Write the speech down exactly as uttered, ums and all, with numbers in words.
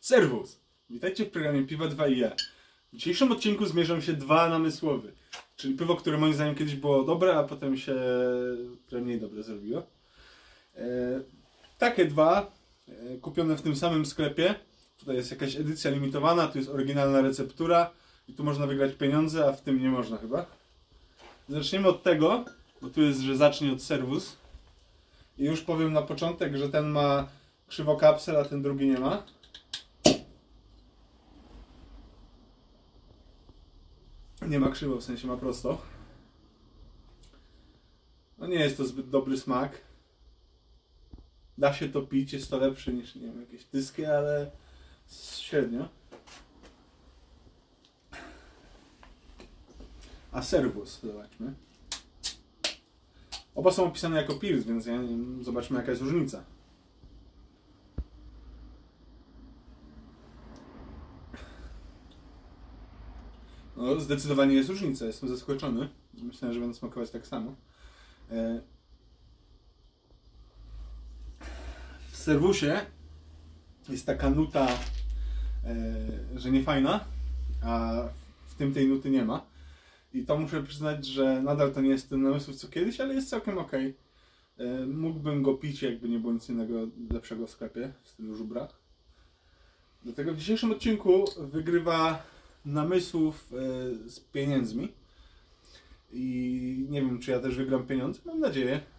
Serwus! Witajcie w programie Piwa dwa i ja. W dzisiejszym odcinku zmierzą się dwa namysłowy. Czyli piwo, które moim zdaniem kiedyś było dobre, a potem się trochę mniej dobre zrobiło. E, takie dwa, e, kupione w tym samym sklepie. Tutaj jest jakaś edycja limitowana, tu jest oryginalna receptura i tu można wygrać pieniądze, a w tym nie można chyba. Zaczniemy od tego, bo tu jest, że zacznie od Servus. I już powiem na początek, że ten ma krzywokapsel, a ten drugi nie ma. Nie ma krzywo, w sensie ma prosto. No nie jest to zbyt dobry smak. Da się to pić, jest to lepsze niż, nie wiem, jakieś tyskie, ale średnio. A Servus, zobaczmy. Oba są opisane jako Pils, więc ja nie wiem, zobaczmy jaka jest różnica. No, zdecydowanie jest różnica, jestem zaskoczony. Myślałem, że będą smakować tak samo. W Servusie jest taka nuta, że nie fajna, a w tym tej nuty nie ma. I to muszę przyznać, że nadal to nie jest ten namysł co kiedyś, ale jest całkiem ok. Mógłbym go pić, jakby nie było nic innego lepszego w sklepie, w stylu żubra. Dlatego w dzisiejszym odcinku wygrywa namysłów z pieniędzmi. I nie wiem, czy ja też wygram pieniądze, mam nadzieję.